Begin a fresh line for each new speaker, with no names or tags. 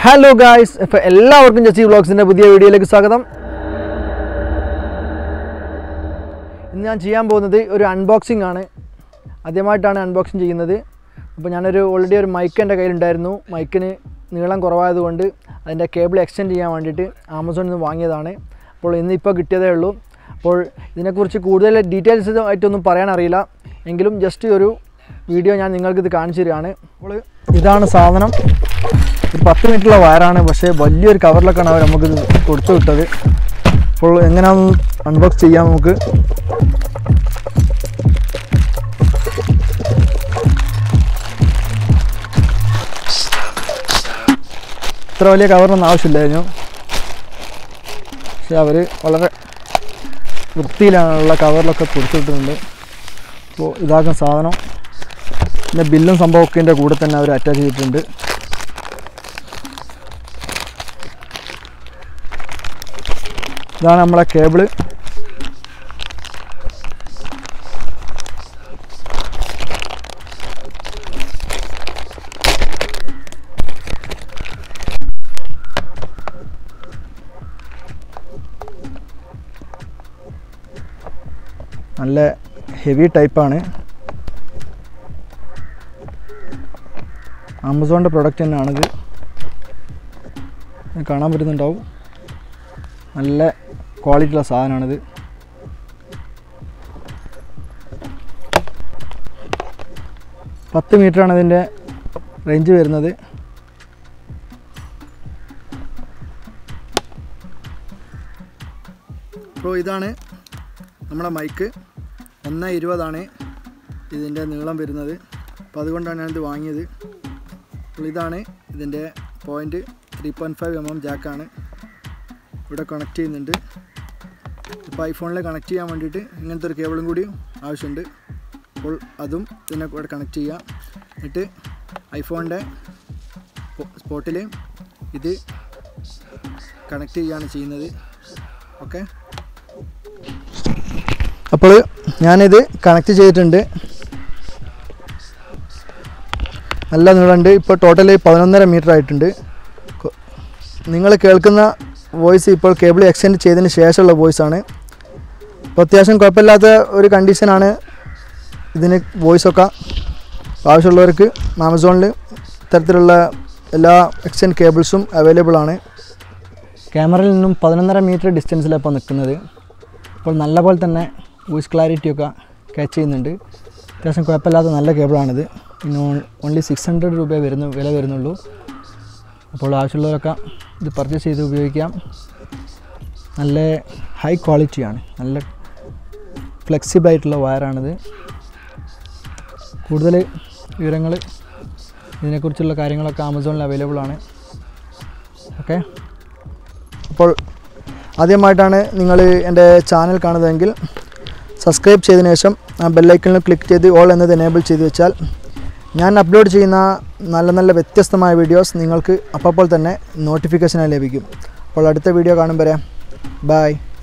Hello guys, ഇപ്പോൾ എല്ലാവർക്കും ജസി വ്ളോഗ്സിൻ്റെ പുതിയ വീഡിയോയിലേക്ക് സ്വാഗതം. ഇന്ന് ഞാൻ ചെയ്യാൻ പോകുന്നത് ഒരു അൺബോക്സിംഗ് ആണ്. ആദ്യമായിട്ടാണ് അൺബോക്സിങ് ചെയ്യുന്നത്. അപ്പോൾ ഓൾറെഡി ഒരു മൈക്ക് എൻ്റെ കയ്യിലുണ്ടായിരുന്നു. മൈക്കിന് നീളം കുറവായതുകൊണ്ട് അതിൻ്റെ കേബിൾ എക്സ്റ്റെൻഡ് ചെയ്യാൻ വേണ്ടിയിട്ട് ആമസോണിൽ നിന്ന് വാങ്ങിയതാണ്. അപ്പോൾ ഇന്നിപ്പോൾ കിട്ടിയതേ ഉള്ളൂ. അപ്പോൾ ഇതിനെക്കുറിച്ച് കൂടുതൽ ഡീറ്റെയിൽസ് ആയിട്ടൊന്നും പറയാൻ അറിയില്ല, എങ്കിലും ജസ്റ്റ് ഒരു വീഡിയോ ഞാൻ നിങ്ങൾക്കിത് കാണിച്ചു തരികയാണ്. അപ്പോൾ ഇതാണ് സാധനം. ഒരു 10 മീറ്ററുള്ള വയറാണ്, പക്ഷേ വലിയൊരു കവറിലൊക്കെയാണ് അവർ നമുക്കിത് കൊടുത്തു വിട്ടത്. അപ്പോൾ എങ്ങനെയാണെന്ന് അൺബോക്സ് ചെയ്യാം നമുക്ക്. ഇത്ര വലിയ കവറിനൊന്നും ആവശ്യമില്ലായിരുന്നു, പക്ഷെ അവർ വളരെ വൃത്തിയിലുള്ള കവറിലൊക്കെ കൊടുത്തിട്ടുണ്ട്. അപ്പോൾ ഇതാക്കുന്ന സാധനം പിന്നെ ബില്ലും സംഭവമൊക്കെ ഇതിൻ്റെ കൂടെ തന്നെ അവർ അറ്റാച്ച് ചെയ്തിട്ടുണ്ട്. ഇതാണ് നമ്മളെ കേബിള്. നല്ല ഹെവി ടൈപ്പാണ്. ആമസോണിൻ്റെ പ്രൊഡക്റ്റ് തന്നെയാണിത്. കാണാൻ പറ്റുന്നുണ്ടാവും. നല്ല ക്വാളിറ്റിയുള്ള സാധനമാണിത്. $10 മീറ്ററാണ് ഇതിൻ്റെ റേഞ്ച് വരുന്നത്. അപ്പോൾ ഇതാണ് നമ്മുടെ മൈക്ക്. 1.20 ഇതിൻ്റെ നീളം വരുന്നത്. അപ്പോൾ അതുകൊണ്ടാണ് ഞാനിത് വാങ്ങിയത്. അപ്പോൾ ഇതാണ് ഇതിൻ്റെ പോയിൻറ്റ്. 3.5 mm ജാക്കാണ്. ഇവിടെ കണക്ട് ചെയ്യുന്നുണ്ട്. ഇപ്പോൾ ഐഫോണിൽ കണക്ട് ചെയ്യാൻ വേണ്ടിയിട്ട് ഇങ്ങനത്തെ ഒരു കേബിളും കൂടി ആവശ്യമുണ്ട്. അപ്പോൾ അതും ഇതിനെ കൂടെ കണക്ട് ചെയ്യാം. എന്നിട്ട് ഐഫോണിൻ്റെ സ്പോട്ടിൽ ഇത് കണക്ട് ചെയ്യുകയാണ് ചെയ്യുന്നത്. ഓക്കെ, അപ്പോൾ ഞാനിത് കണക്ട് ചെയ്തിട്ടുണ്ട്. നല്ല നീളമുണ്ട്. ഇപ്പോൾ ടോട്ടൽ 11.5 മീറ്റർ ആയിട്ടുണ്ട്. നിങ്ങൾ കേൾക്കുന്ന വോയിസ് ഇപ്പോൾ കേബിൾ എക്സ്റ്റെൻഡ് ചെയ്തതിന് ശേഷമുള്ള വോയിസാണ്. അപ്പോൾ അത്യാവശ്യം കുഴപ്പമില്ലാത്ത ഒരു കണ്ടീഷനാണ് ഇതിന് വോയിസൊക്കെ. ആവശ്യമുള്ളവർക്ക് ആമസോണിൽ ഇത്തരത്തിലുള്ള എല്ലാ എക്സ്റ്റെൻഡ് കേബിൾസും അവൈലബിൾ ആണ്. ക്യാമറയിൽ നിന്നും 11.5 മീറ്റർ ഡിസ്റ്റൻസിലാണ് ഇപ്പോൾ നിൽക്കുന്നത്. അപ്പോൾ നല്ല പോലെ തന്നെ വോയിസ് ക്ലാരിറ്റിയൊക്കെ ക്യാച്ച് ചെയ്യുന്നുണ്ട്. അത്യാവശ്യം കുഴപ്പമില്ലാത്ത നല്ല കേബിളാണിത്. പിന്നെ ഓൺലി 600 രൂപ വില വരുന്നുള്ളൂ. അപ്പോൾ ആവശ്യമുള്ളവരൊക്കെ ഇത് പർച്ചേസ് ചെയ്ത് ഉപയോഗിക്കാം. നല്ല ഹൈ ക്വാളിറ്റിയാണ്. നല്ല ഫ്ലെക്സിബിളായിട്ടുള്ള വയറാണിത്. കൂടുതൽ വിവരങ്ങൾ ഇതിനെക്കുറിച്ചുള്ള കാര്യങ്ങളൊക്കെ ആമസോണിൽ അവൈലബിൾ ആണ്. ഓക്കെ, അപ്പോൾ ആദ്യമായിട്ടാണ് നിങ്ങൾ എൻ്റെ ചാനൽ കാണുന്നതെങ്കിൽ സബ്സ്ക്രൈബ് ചെയ്തതിനു ശേഷം ആ ബെല്ലൈക്കണിൽ ക്ലിക്ക് ചെയ്ത് ഓൾ എന്നത് എനേബിൾ ചെയ്ത് വെച്ചാൽ ഞാൻ അപ്ലോഡ് ചെയ്യുന്ന നല്ല വ്യത്യസ്തമായ വീഡിയോസ് നിങ്ങൾക്ക് അപ്പോൾ തന്നെ നോട്ടിഫിക്കേഷനായി ലഭിക്കും. അപ്പോൾ അടുത്ത വീഡിയോ കാണും വരെ ബൈ.